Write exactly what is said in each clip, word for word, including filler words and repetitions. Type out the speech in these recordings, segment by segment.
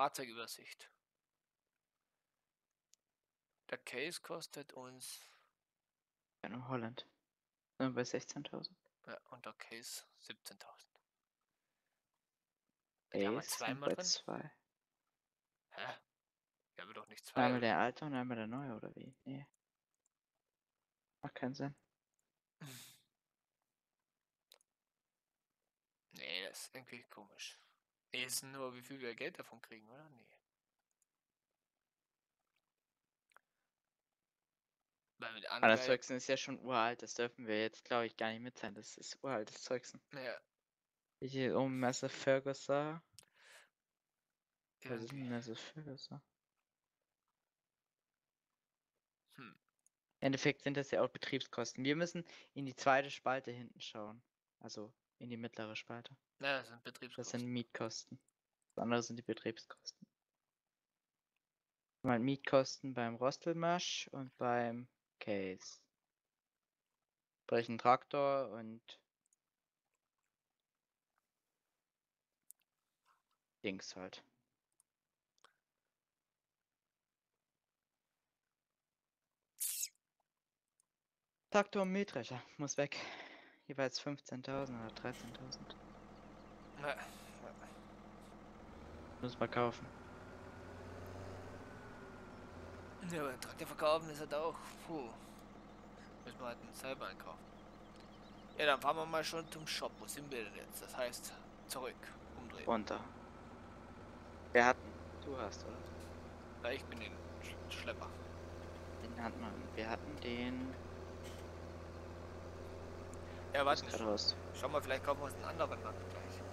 Fahrzeugübersicht. Der Case kostet uns. Ja, nur Holland. Sind wir bei sechzehntausend. Ja, und der Case siebzehntausend. Da haben wir Case sind zweimal bei drin. zwei. Hä? Wir haben doch nicht zwei. Einmal Oder? der alte und einmal der neue, oder wie? Nee. Macht keinen Sinn. Nee, das ist irgendwie komisch. Nee, es ist nur, wie viel wir Geld davon kriegen, oder? Nee. Weil mit Aber das anderen. Zeugsen ist ja schon uralt, das dürfen wir jetzt, glaube ich, gar nicht mitteilen. Das ist uraltes Zeugsen. Ja, Hier oben Messe Ferguson. Was ist irgendwie. denn Messe Ferguson? Hm. Im Endeffekt sind das ja auch Betriebskosten. Wir müssen in die zweite Spalte hinten schauen. Also in die mittlere Spalte. Ja, das sind Das Betriebskosten. sind Mietkosten. Das andere sind die Betriebskosten. Mal Mietkosten beim Rostelmasch und beim Case. Sprich ein Traktor und Dings halt. Traktor und Mähdrescher muss weg. Jeweils fünfzehntausend oder dreizehntausend. Ja, ja. Muss man kaufen. Ja, aber Traktor verkaufen ist halt auch. Puh. Müssen wir halt selber einkaufen. Ja, dann fahren wir mal schon zum Shop. Wo sind wir denn jetzt? Das heißt, zurück. Umdrehen. Runter. Wir hatten. Du hast, oder? Ja, ich bin den Sch Schlepper. Den hatten wir. Wir hatten den. Ja, warte. Gerade raus. Schau mal, vielleicht kaufen wir uns einen anderen Land gleich.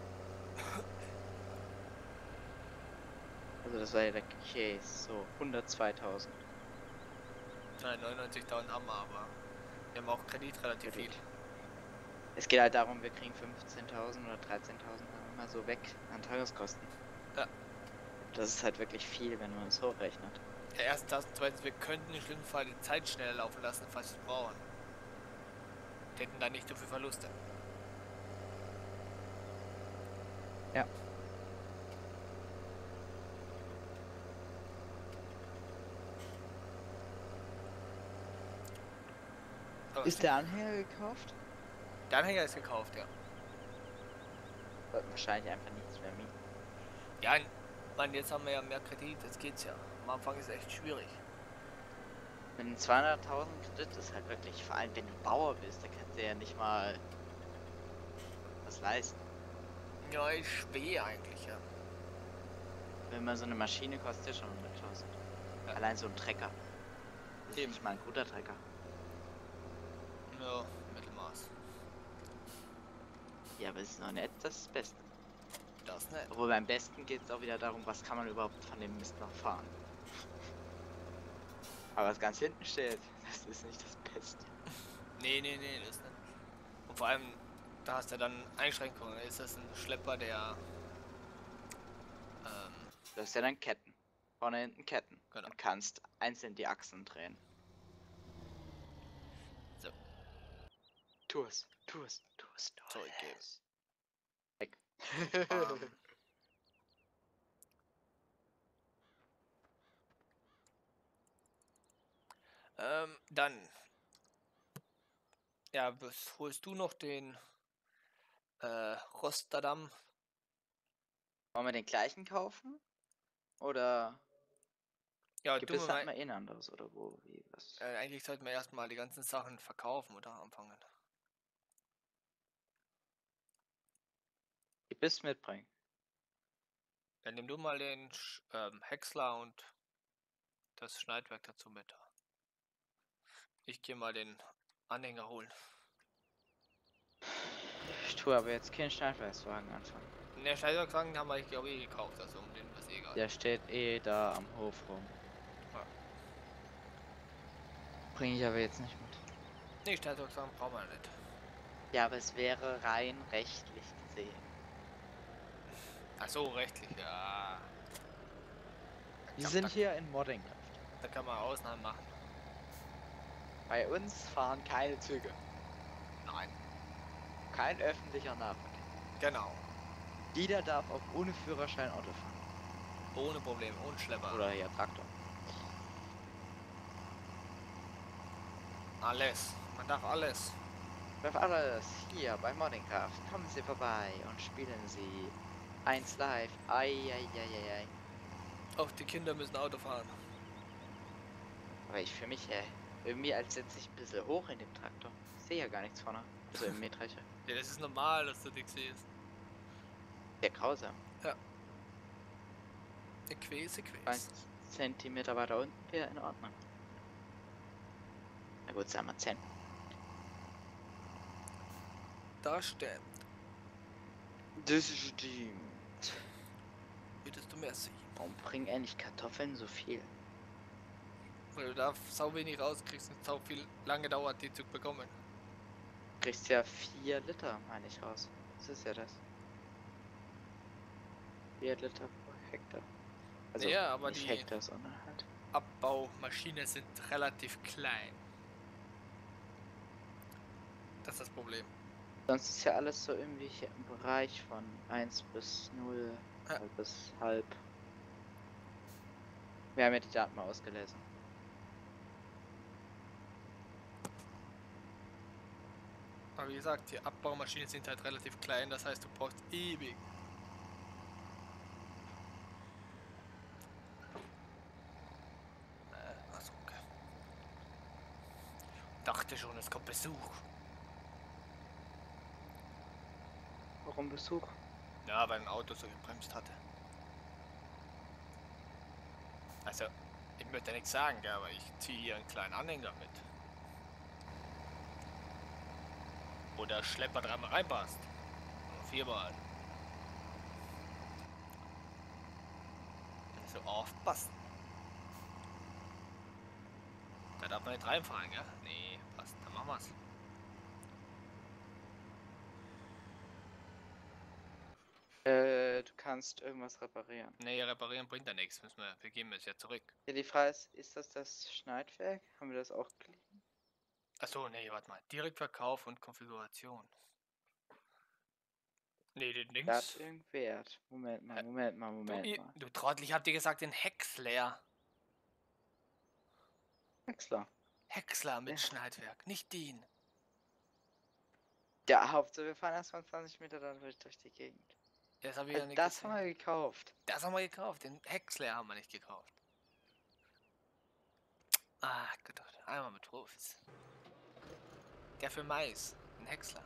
Also das war ja der Case. So, hundertzweitausend. Nein, neunundneunzigtausend haben wir, aber wir haben auch Kredit relativ viel. Es geht halt darum, wir kriegen fünfzehntausend oder dreizehntausend immer so weg an Tageskosten. Ja. Das ist halt wirklich viel, wenn man es hochrechnet. Ja, erstens das, zweitens, wir könnten im schlimmsten Fall die Zeit schneller laufen lassen, falls wir es brauchen. Wir hätten da nicht so viel Verluste. Ja. Aber Ist der Anhänger gekauft? der Anhänger ist gekauft, ja. Sollten wahrscheinlich einfach nichts mehr mieten. Ja, ich meine, jetzt haben wir ja mehr Kredit, jetzt geht's ja. Am Anfang ist es echt schwierig. Mit einem zweihunderttausend Kredit ist halt wirklich, vor allem wenn du Bauer bist, da kannst du ja nicht mal was leisten. Ja, ist schwer eigentlich, ja. Wenn man so eine Maschine kostet ja schon hunderttausend. Ja. Allein so ein Trecker. Das ist Eben. nicht mal ein guter Trecker. Ja, Mittelmaß. Ja, aber es ist noch nicht das Beste. Das nicht. Obwohl beim Besten geht es auch wieder darum, was kann man überhaupt von dem Mist noch fahren. Aber was ganz hinten steht, das ist nicht das Beste. Nee, nee, nee, das nicht. Und vor allem, da hast du dann Einschränkungen. Ist das ein Schlepper, der... Ähm, Du hast ja dann Ketten. Vorne hinten Ketten. Genau. Und kannst einzeln die Achsen drehen. So. Tu es, tu es, tu es, tu Zurückgeben. es. Weg. ähm, ähm, dann... Ja, was holst du noch den... Äh, Rosterdam? Wollen wir den gleichen kaufen? Oder Ja, gibt du es mal... halt mal ein anderes oder wo? Wie, was? Äh, eigentlich sollten wir erstmal die ganzen Sachen verkaufen oder anfangen. Die Biss mitbringen. Dann nimm du mal den Sch ähm, Häcksler und das Schneidwerk dazu mit. Ich gehe mal den Anhänger holen. Ich tue aber jetzt keinen Schneidwerkswagen anfangen. Ne, Schneidwerkswagen haben wir, glaube ich, gekauft, also um den ist eh egal. Der steht eh da am Hof rum. Ja. Bringe ich aber jetzt nicht mit. Ne, Schneidwerkswagen brauchen wir nicht. Ja, aber es wäre rein rechtlich gesehen. Ach so, rechtlich, ja. Wir Da, sind da, hier in Moddinghaft. da kann man Ausnahmen machen. Bei uns fahren keine Züge. Nein. Kein öffentlicher Nahverkehr. Genau. Jeder darf auch ohne Führerschein Auto fahren. Ohne Probleme, ohne Schlepper. Oder ja, Traktor. Alles. Man darf alles. Auf alles hier bei Moddingcraft. Kommen Sie vorbei und spielen Sie eins live. Eieieiei. Auch die Kinder müssen Auto fahren. Aber ich fühle mich äh, irgendwie, als setze ich ein bisschen hoch in dem Traktor. Ich sehe ja gar nichts vorne. Also im Mähdrescher. Ja, das ist normal, dass du dich siehst. Sehr grausam. Eine Quäse, Ein Quäse. Zentimeter weiter unten wäre in Ordnung. Na gut, sagen wir zehn. Da stimmt. Das stimmt. Würdest du mehr sehen. Warum bringen endlich Kartoffeln so viel? Weil du da sau wenig rauskriegst und sau viel lange dauert, die zu bekommen. Du kriegst ja vier Liter, meine ich, raus. Das ist ja das. Vier Liter pro Hektar. Also Ja, aber nicht die Hektar, sondern halt. Abbaumaschinen sind relativ klein. Das ist das Problem. Sonst ist ja alles so irgendwie hier im Bereich von eins bis null Ja. bis halb. Wir haben ja die Daten mal ausgelesen. Aber wie gesagt, die Abbaumaschinen sind halt relativ klein, das heißt, du brauchst ewig. Äh, achso, okay. Dachte schon, es kommt Besuch. Warum Besuch? Ja, weil ein Auto so gebremst hatte. Also, ich möchte nichts sagen, gell, aber ich ziehe hier einen kleinen Anhänger mit. Wo der Schlepper dreimal reinpasst. Oder viermal. Also aufpassen. Da darf man nicht reinfahren, gell? Nee, passt, dann machen wir's. Äh, du kannst irgendwas reparieren. Nee, reparieren bringt ja nichts. Müssen wir, wir geben es ja zurück. Ja, die Frage ist, ist das das Schneidwerk? Haben wir das auch gelesen? Achso, nee, warte mal. Direktverkauf und Konfiguration. Nee, den Der hat Dings. irgendeinen Wert. Moment mal, Hä? Moment mal, Du, Moment i- mal. du Trottel, ich hab dir gesagt, den Häcksler. Wechsler. Häcksler mit Ja. Schneidwerk, nicht den. Ja, Hauptsache wir fahren erstmal zwanzig Meter dann durch, durch die Gegend. Das habe ich Also ja nicht das gesehen. haben wir gekauft. Das haben wir gekauft. Den Häcksler haben wir nicht gekauft. Ah, gut, gut. Einmal mit Profis. Der für Mais. Ein Häcksler.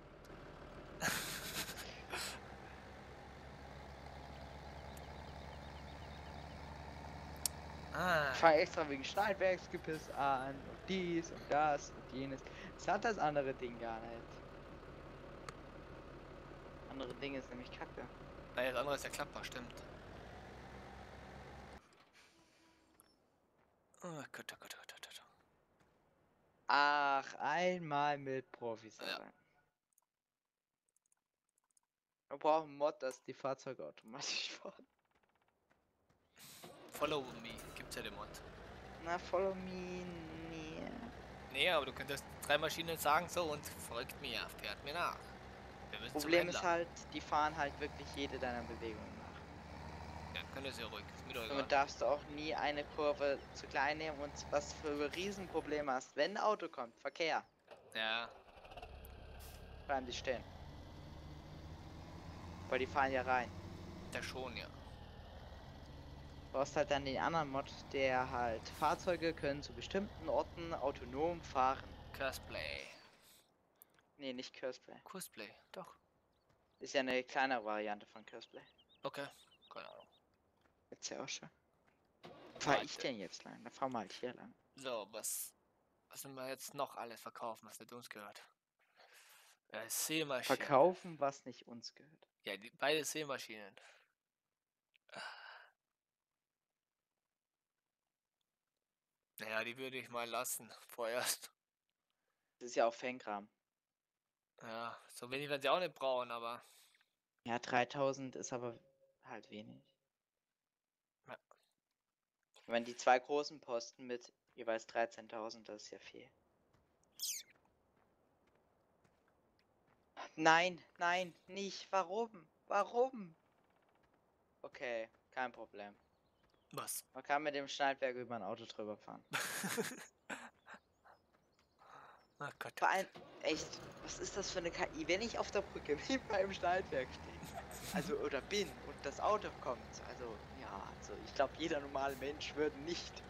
ah. Ich fange extra wegen Schneidwerksgepiss an und dies und das und jenes. Das hat das andere Ding gar nicht. Andere Ding ist nämlich Kacke. Nein, das andere ist ja klappbar, stimmt. Oh Gott, oh Gott, oh Gott, oh Gott. Ach, einmal mit Profis Ja. sein. Wir brauchen einen Mod, dass die Fahrzeuge automatisch fahren. Follow me, gibt's ja den Mod. Na, follow me. Nee. Nee, aber du könntest drei Maschinen sagen so und folgt mir, fährt mir nach. Wir müssen Problem zum ist Händler. halt, die fahren halt wirklich jede deiner Bewegungen nach. Ja, könntest ja ruhig, ist mir doch egal. Somit darfst du auch nie eine Kurve zu klein nehmen und was für Riesenprobleme hast. Wenn ein Auto kommt, Verkehr, Ja, bleiben die stehen. Weil die fahren ja rein. der schon, ja. Du hast halt dann den anderen Mod, der halt Fahrzeuge können zu bestimmten Orten autonom fahren. Cosplay. Nee, nicht Curseplay. Cosplay, doch. Ist ja eine kleinere Variante von Curseplay. Okay, keine Ahnung. Jetzt ja auch schon. Wo fahr ich Warte. denn jetzt lang? Da fahren wir halt hier lang. So, was, was sind wir jetzt noch alles verkaufen, was nicht uns gehört? Äh, Sämaschinen. Verkaufen, was nicht uns gehört. Ja, die, beide Sämaschinen. Naja, die würde ich mal lassen, vorerst. Das ist ja auch Fankram. Ja, so wenig werden sie auch nicht brauchen, aber Ja, dreitausend ist aber halt wenig. Ja. Wenn die zwei großen Posten mit jeweils dreizehntausend, das ist ja viel. Nein, nein, nicht. Warum? Warum? Okay, kein Problem. Was? Man kann mit dem Schneidwerk über ein Auto drüber fahren. Ach Gott. Vor allem, echt, was ist das für eine K I? Wenn ich auf der Brücke neben meinem Schneidwerk stehe, also oder bin und das Auto kommt, also ja, also ich glaube, jeder normale Mensch würde nicht.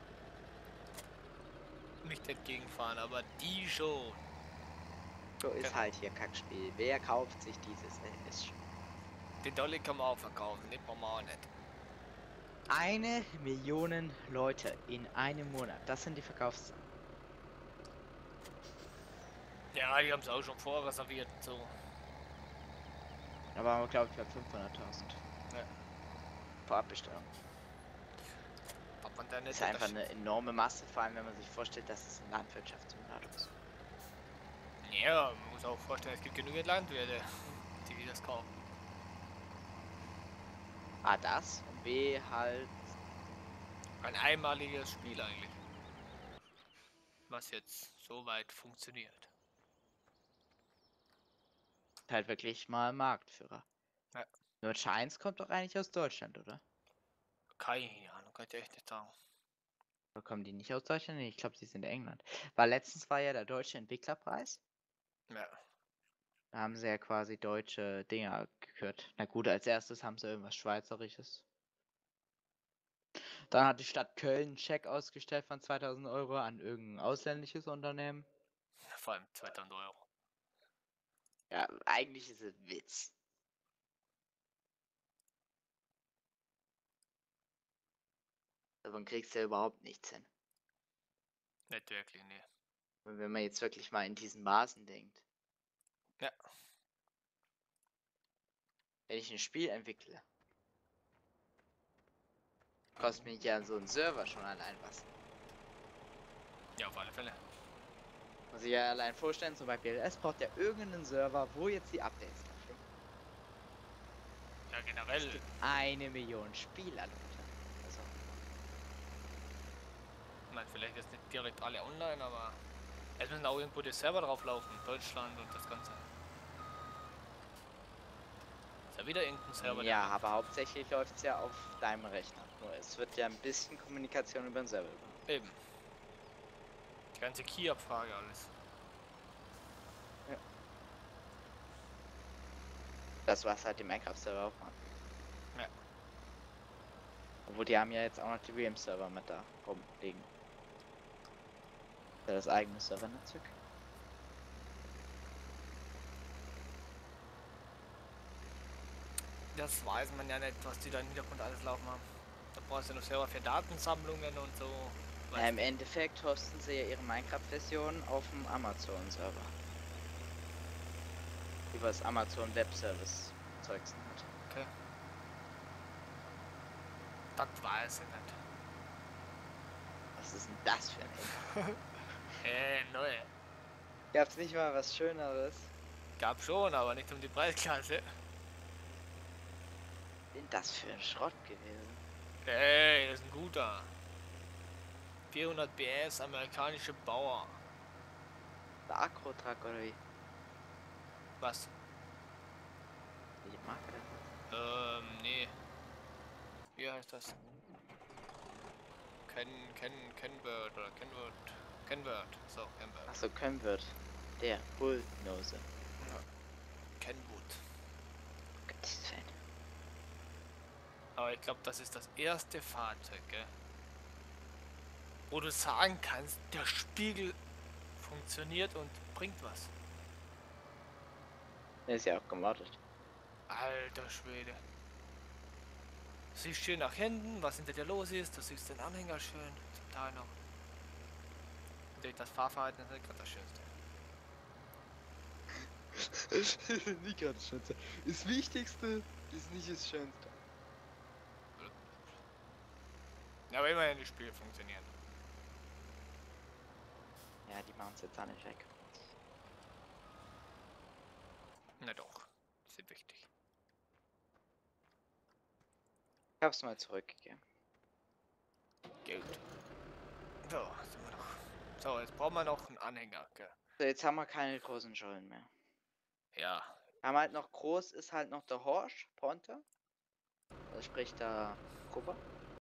Nicht entgegenfahren, aber die schon. So ist Genau. halt hier Kackspiel. Wer kauft sich dieses S? Den Dolly kann man auch verkaufen, nimmt man mal auch nicht. Eine Million Leute in einem Monat. Das sind die Verkaufszahlen. Ja, die haben es auch schon vorreserviert und so. Aber man glaube ich bei fünfhunderttausend. Ja. Vorabbestellung. Ob man da nicht Das ist einfach eine enorme Masse, vor allem wenn man sich vorstellt, dass es ein Landwirtschaftssimulator ist. Ja, man muss auch vorstellen, es gibt genügend Landwirte, die das kaufen. A, das und B, halt Ein einmaliges Spiel eigentlich. Was jetzt so weit funktioniert. halt wirklich mal Marktführer. Ja. Nur Shines kommt doch eigentlich aus Deutschland, oder? Keine Ahnung, kann ich echt nicht sagen. Oder kommen die nicht aus Deutschland? Nee, ich glaube, sie sind in England. Weil letztens war ja der Deutsche Entwicklerpreis. Ja. Da haben sie ja quasi deutsche Dinger gekürt. Na gut, als erstes haben sie irgendwas Schweizerisches. Dann hat die Stadt Köln einen Scheck ausgestellt von zweitausend Euro an irgendein ausländisches Unternehmen. Vor allem zweitausend Euro. Ja, eigentlich ist es ein Witz. Davon kriegst du ja überhaupt nichts hin. Nicht wirklich, nee. Und wenn man jetzt wirklich mal in diesen Maßen denkt. Ja. Wenn ich ein Spiel entwickle, kostet mich ja so ein Server schon allein was. Ja, auf alle Fälle. Muss ich ja allein vorstellen, zum Beispiel, es braucht ja irgendeinen Server, wo jetzt die Updates laufen. Ja, generell. Es gibt eine Million Spieler, Leute. Also, Ich meine, vielleicht ist nicht direkt alle online, aber es müssen auch irgendwo die Server drauf laufen. Deutschland und das Ganze. Ist ja wieder irgendein Server. ja, aber hauptsächlich läuft es ja auf deinem Rechner. Nur es wird ja ein bisschen Kommunikation über den Server übernommen. Eben. Die ganze Key-Abfrage alles. Ja. Das was halt die Minecraft-Server auch machen. Ja. Obwohl die haben ja jetzt auch noch die Realm-Server mit da rumliegen. Ja, das eigene Servernetzwerk. Das weiß man ja nicht, was die da im Hintergrund alles laufen haben. Da brauchst du noch Server für Datensammlungen und so. Ja, im Endeffekt hosten sie ja ihre Minecraft-Version auf dem Amazon-Server. Über das Amazon Web Service Zeugs halt. Okay. Das weiß ich nicht. Was ist denn das für ein Äh, neu. Gab's nicht mal was Schöneres? Gab schon, aber nicht um die Preisklasse. Denn das für ein Schrott gewesen? Ey, das ist ein guter. vierhundert B S, amerikanische Bauer. Der Akro-Truck oder wie? Was? Welche Marke? Ähm, nee. Wie heißt das? Ken, Ken, Kenword oder Kenword. Kenword. So, Kenword. Achso, Convert. Der Bullnose. Ja. Kenwood. Gottes Fan. Aber ich glaube, das ist das erste Fahrzeug, gell? Wo du sagen kannst, der Spiegel funktioniert und bringt was. Der ist ja auch gemoddet. Alter Schwede. Du siehst schön nach hinten, was hinter dir los ist. Du siehst den Anhänger schön, zum Teil noch. Natürlich das Fahrverhalten ist nicht gerade das Schönste. Nicht gerade das Schönste. Das Wichtigste ist nicht das Schönste. Ja, aber immerhin die Spiele funktionieren. Ja, die machen es jetzt auch nicht weg. Na doch, die sind wichtig. Ich hab's mal zurückgegeben. Gut. So, sind wir noch. So, jetzt brauchen wir noch einen Anhänger, gell? So, jetzt haben wir keine großen Schollen mehr. Ja. Haben halt noch groß, ist halt noch der Horsch, Ponte. Was spricht da Kupfer?